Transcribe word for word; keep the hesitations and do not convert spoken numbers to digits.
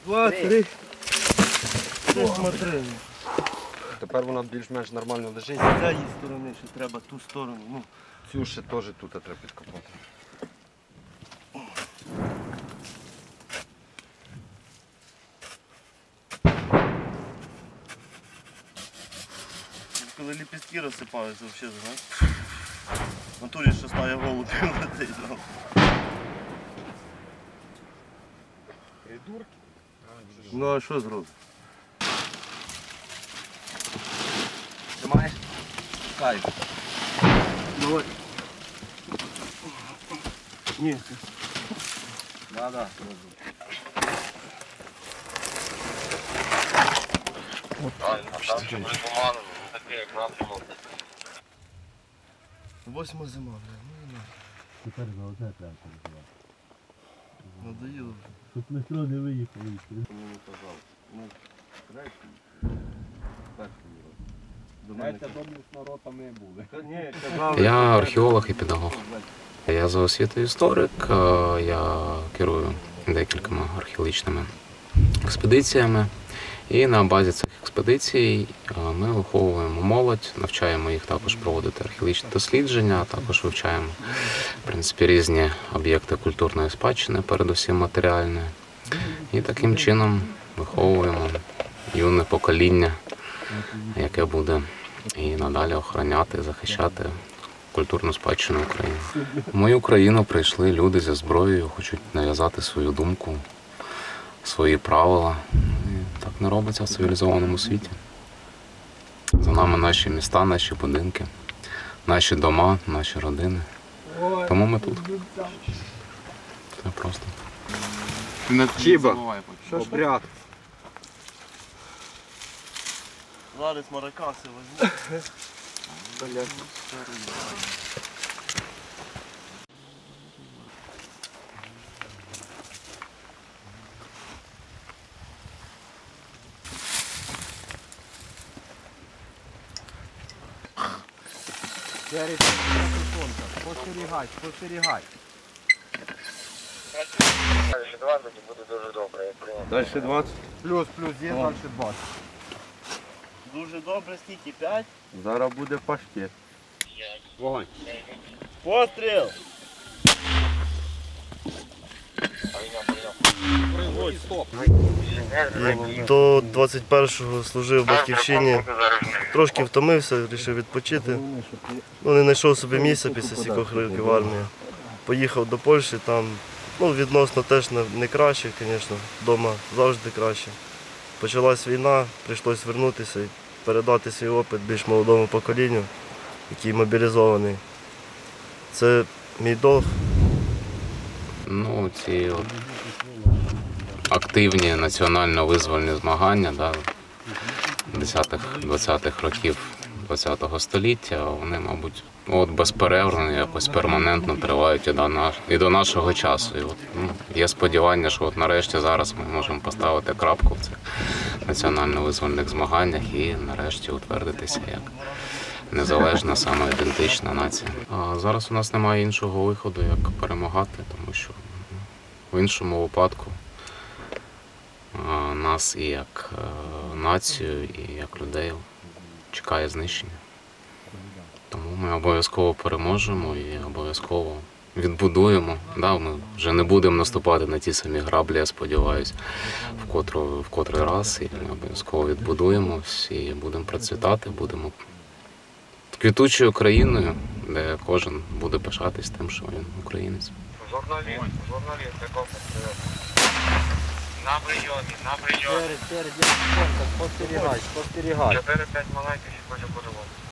два, три. Смотри. Тепер вона більш-менш нормально лежить. З цієї сторони ще треба ту сторону. Ну. Цю ще теж тут треба підкопати. Коли ліпістки розсипаються, взагалі, знаєш. В натурі що стає голубів летить. Придурки? Ну а що зробити? Тримаєш? Кайф. Давай. Ні. Да, да. Восьма зима, бля. Ну, не надо. Тепер за оце треба переживати. Надоїло вже. Щоб метро не виїхали. Мені не казав. Ну, третій. Перший рік. До мене Це доблісно ротами були. Ні, казав. Я археолог і педагог. Я за освітою історик, я керую декількома археологічними експедиціями. І на базі цих експедицій ми виховуємо молодь, навчаємо їх також проводити археологічні дослідження, також вивчаємо в принципі, різні об'єкти культурної спадщини, передусім матеріальної. І таким чином виховуємо юне покоління, яке буде і надалі охороняти, захищати культурну спадщину України. В мою країну прийшли люди зі зброєю, хочуть нав'язати свою думку, свої правила. І так не робиться в цивілізованому світі. За нами наші міста, наші будинки, наші дома, наші родини. Тому ми тут. Все просто. Чіба, обряд. Зараз маракаси возьму. Спостерігай, спостерігай. Дальше двадцять буде дуже добре. Далі двадцять. Плюс, плюс, є далі двадцять. Дуже добре, скільки? п'ять? Зараз буде паштет. Вогонь. Постріл! До двадцять першого служив в Батьківщині. Трошки втомився, вирішив відпочити. Ну, не знайшов собі місця після стількох років армії. Поїхав до Польщі, там ну, відносно теж не, не краще, звісно, вдома завжди краще. Почалась війна, прийшлось вернутися і передати свій опит більш молодому поколінню, який мобілізований. Це мій долг. Ну, ці от активні національно-визвольні змагання да, десятих-двадцятих років ХХ століття, вони, мабуть, от безперервно, якось перманентно тривають і до, наш, і до нашого часу. І от, ну, є сподівання, що от нарешті зараз ми можемо поставити крапку в цих національно-визвольних змаганнях і нарешті утвердитися як незалежна, самоідентична нація. А зараз у нас немає іншого виходу, як перемагати, тому що в іншому випадку нас і як націю, і як людей чекає знищення. Тому ми обов'язково переможемо і обов'язково відбудуємо. Да, ми вже не будемо наступати на ті самі граблі, я сподіваюся, в котрий, в котрий раз. І ми обов'язково відбудуємось і будемо процвітати, будемо квітучою країною, де кожен буде пишатись тим, що він українець. Журналіст, журналіст, якого на прийомі, на прийомі. Спостерігай, спостерігай. чотири-п'ять маленьких і потім буде вам.